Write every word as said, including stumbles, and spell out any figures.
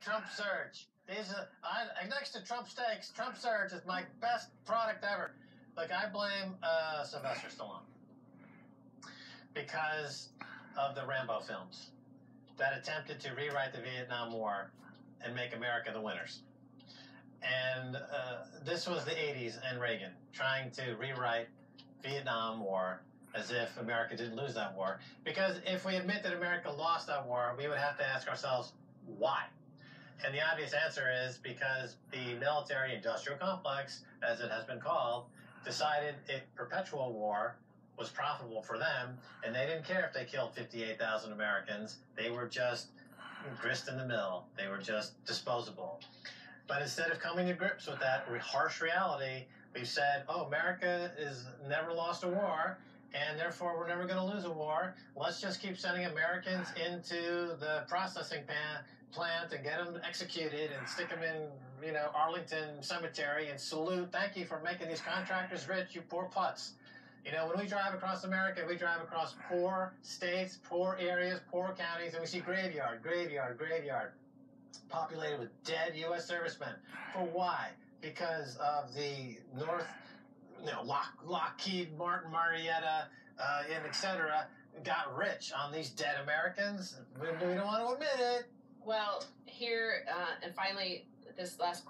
Trump Surge. These are, I, next to Trump Steaks, Trump Surge is my best product ever. Look, I blame uh, Sylvester Stallone because of the Rambo films that attempted to rewrite the Vietnam War and make America the winners. And uh, this was the eighties and Reagan trying to rewrite Vietnam War as if America didn't lose that war. Because if we admit that America lost that war, we would have to ask ourselves, why? And the obvious answer is because the military-industrial complex, as it has been called, decided it perpetual war was profitable for them, and they didn't care if they killed fifty-eight thousand Americans. They were just grist in the mill. They were just disposable. But instead of coming to grips with that harsh reality, we've said, oh, America has never lost a war, and therefore we're never going to lose a war. Let's just keep sending Americans into the processing pan, plant and get them executed and stick them in, you know, Arlington Cemetery and salute. Thank you for making these contractors rich, you poor putz. You know, when we drive across America, we drive across poor states, poor areas, poor counties, and we see graveyard, graveyard, graveyard, populated with dead U S servicemen. For why? Because of the North, you know, Lock, Lockheed Martin, Marietta, uh, and et cetera, got rich on these dead Americans. We, we don't want to admit it. Well, here, uh, and finally, this last